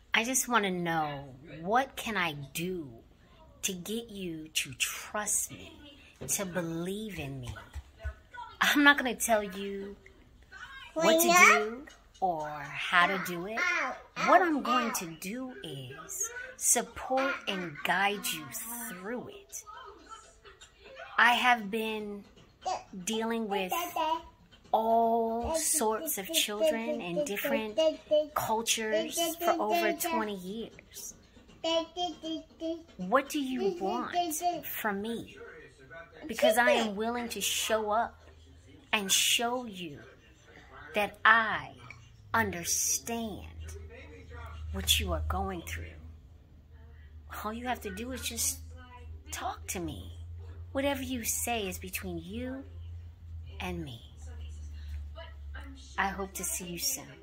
I just want to know, what can I do to get you to trust me, to believe in me? I'm not going to tell you what to do or how to do it. What I'm going to do is support and guide you through it. I have been dealing with all sorts of children in different cultures for over 20 years. What do you want from me? Because I am willing to show up and show you that I understand what you are going through. All you have to do is just talk to me. Whatever you say is between you and me. I hope to see you soon.